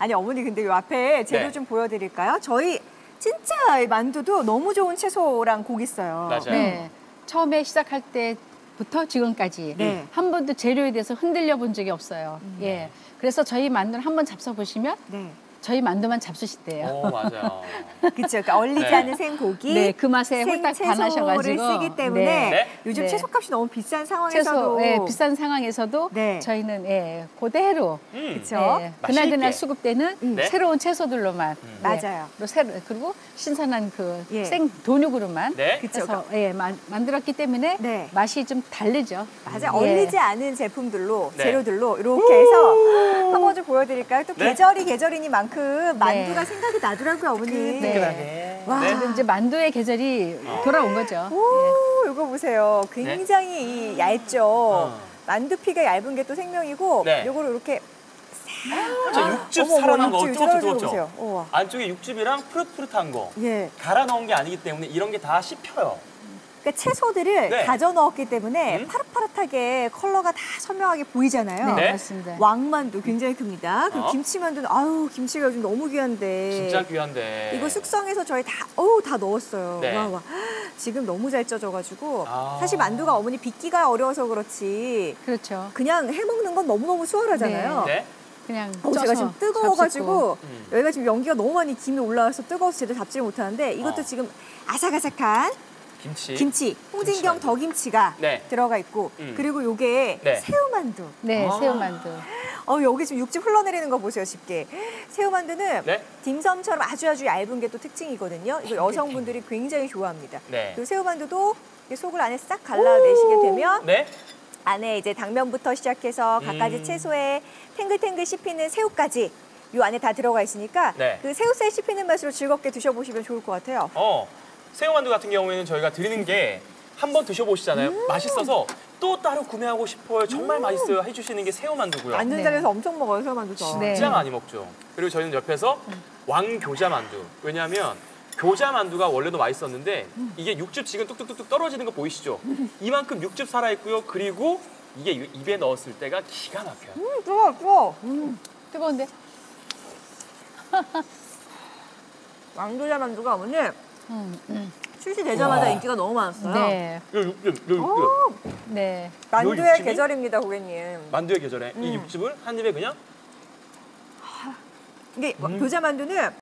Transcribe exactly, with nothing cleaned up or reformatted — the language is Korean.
아니 어머니 근데 이 앞에 재료 네. 좀 보여드릴까요? 저희 진짜 이 만두도 너무 좋은 채소랑 고기 있어요. 맞아요. 네. 처음에 시작할 때부터 지금까지 네. 한 번도 재료에 대해서 흔들려 본 적이 없어요. 음. 예. 그래서 저희 만두를 한번 잡숴보시면 네. 저희 만두만 잡수시대요. 오, 맞아요. 그렇죠. 그러니까 얼리지 네. 않은 생고기, 네, 그 맛에 홀딱 생채소를 반하셔가지고. 쓰기 때문에 네. 네. 요즘 네. 채소값이 너무 비싼 채소, 상황에서도 예, 비싼 상황에서도 네. 저희는 예, 그대로 음. 그쵸? 예, 맛있게. 그날그날 수급되는 음. 네. 새로운 채소들로만 음. 예, 맞아요. 그리고, 새로, 그리고 신선한 그 예. 생 돈육으로만 네. 그쵸. 해서 예, 만, 만들었기 때문에 네. 맛이 좀 다르죠. 맞아 예. 얼리지 않은 제품들로 네. 재료들로 이렇게 해서 한번 좀 보여드릴까요? 또 네. 계절이 계절이니만큼 만두가 네. 생각이 나더라고요, 어머니. 네. 뜨끈하게. 와. 네. 지금 이제 만두의 계절이 돌아온 거죠. 오, 이거 보세요. 굉장히 이 얇죠. 어. 만두피가 얇은 게 또 생명이고 네. 요거를 이렇게 저 육즙 어머, 어머, 살아난 거 육즙 뜨겁죠, 떨어지는 거 뜨겁죠? 보세요. 우와. 안쪽에 육즙이랑 푸릇푸릇한 거. 예. 갈아 넣은 게 아니기 때문에 이런 게 다 씹혀요. 그러니까 채소들을 네. 다져 넣었기 때문에 음? 파릇파릇하게 컬러가 다 선명하게 보이잖아요. 네, 네. 맞습니다. 왕만두 굉장히 큽니다. 그리고 어? 김치만두는 아유 김치가 요즘 너무 귀한데. 진짜 귀한데. 이거 숙성해서 저희 다 어우 다 넣었어요. 네. 와 와. 지금 너무 잘 쪄져가지고 아. 사실 만두가 어머니 빚기가 어려워서 그렇지 그렇죠. 그냥 해 먹는 건 너무 너무 수월하잖아요. 네. 그냥 어, 쪄서 제가 지금 뜨거워가지고 음. 여기가 지금 연기가 너무 많이 김이 올라와서 뜨거워서 제대로 잡지를 못하는데 이것도 어. 지금 아삭아삭한 김치. 김치, 홍진경 김치만두. 더김치가 네. 들어가 있고 음. 그리고 요게 네. 새우만두. 네, 아. 새우만두. 어 여기 지금 육즙 흘러내리는 거 보세요 쉽게. 새우만두는 네. 딤섬처럼 아주 아주 얇은 게 또 특징이거든요. 이거 여성분들이 굉장히 좋아합니다. 네. 그 새우만두도 이렇게 속을 안에 싹 갈라내시게 되면 네. 안에 이제 당면부터 시작해서 갖가지 음. 채소에 탱글탱글 씹히는 새우까지 요 안에 다 들어가 있으니까 네. 그 새우살 씹히는 맛으로 즐겁게 드셔보시면 좋을 것 같아요. 어, 새우만두 같은 경우에는 저희가 드리는 게 한 번 드셔보시잖아요. 음. 맛있어서 또 따로 구매하고 싶어요. 정말 맛있어요. 해주시는 게 새우만두고요. 앉는 네. 자리에서 엄청 먹어요 새우만두 저. 네. 진짜 많이 먹죠. 그리고 저희는 옆에서 왕교자만두. 왜냐하면 교자만두가 원래도 맛있었는데 이게 육즙 지금 뚝뚝뚝뚝 떨어지는 거 보이시죠? 이만큼 육즙 살아있고요. 그리고 이게 입에 넣었을 때가 기가 막혀요. 음, 뜨거워 뜨거워. 음, 뜨거운데? 왕조자 만두가 어머니 음, 음. 출시되자마자 우와. 인기가 너무 많았어요. 네, 요 육즙, 요 육즙. 네. 만두의 육즙이? 계절입니다 고객님. 만두의 계절에 이 음. 육즙을 한 입에 그냥 이게 음. 교자 만두는